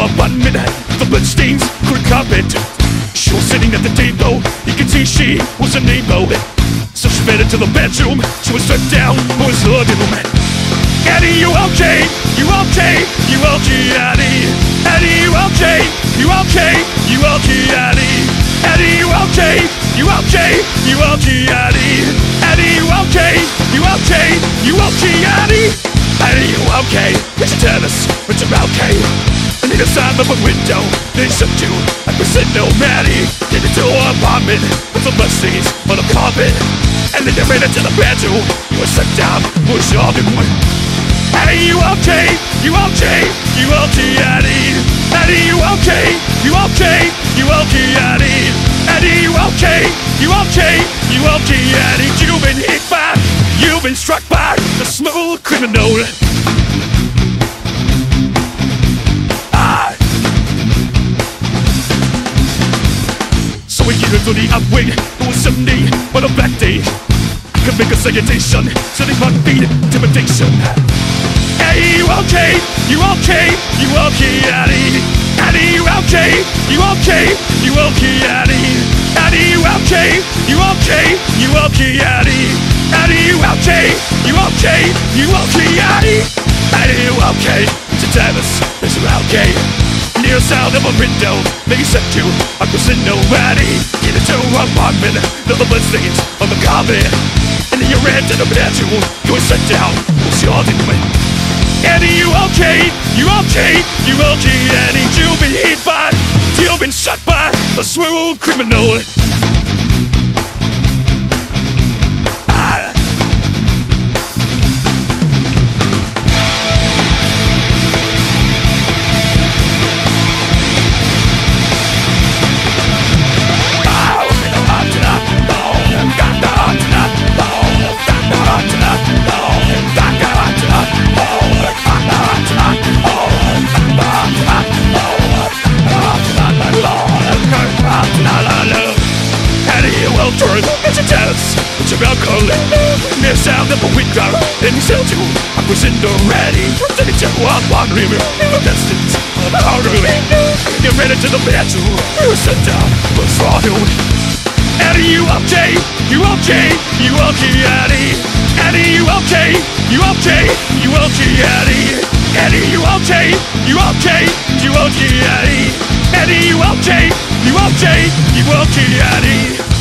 apartment, the bloodstains could carpet. She was sitting at the table, you can see she was an emo. So she fed into the bedroom, she was stripped down, who was hugging him. Eddie, you okay? You okay? You okay, Eddie? Eddie, you okay? You okay? You okay, Eddie? Eddie, you okay? You okay? You okay, Eddie? Eddie, you okay? You okay? You okay, Eddie? Eddie, you okay? Would you tell us what you're okay? I need a sign up a window, they sent you a crescendo, Maddie. Get into her apartment with the bloodstains on the carpet. And then you ran into the bedroom, you were set down, was shoving one. Eddie, you okay? You okay? You okay, Eddie? Eddie, you okay? You okay? You okay, Eddie? Eddie, you okay? You okay? You okay, Eddie? You've been hit by, you've been struck by the smooth criminal. So we get into the upwing, it was Sunday, on a black day. Could make a salutation, sending heartbeat, intimidation. Eddie, you okay? You okay? You okay, Eddie? Eddie, you okay? You okay? You okay, Eddie? Eddie, you okay? You okay? You okay, Eddie? Eddie, you okay? You okay? You okay, Eddie? Eddie, you okay? To tell us that you're okay. Near the sound of a window, they sent you a crescendo, Eddie. Get into her apartment, the bloodstains on the carpet. And then you ran to the bedroom, you were set down, was your doing? Eddie, you okay? You okay? You okay, Eddie? You've been hit by, you've been shot by a smooth criminal. It's a dance, it's a alcohol. Near sound of a window, and he said you, I was in the ready. Then he took one river, the distance of the artery. You ran into the bedroom, you were set down, was throttled. Eddie, you okay? You okay? You okay, Eddie? Eddie, you okay? You okay? You okay, Eddie? Eddie, you okay? You okay? You okay, Eddie? Eddie, you okay? You okay? You okay, Eddie?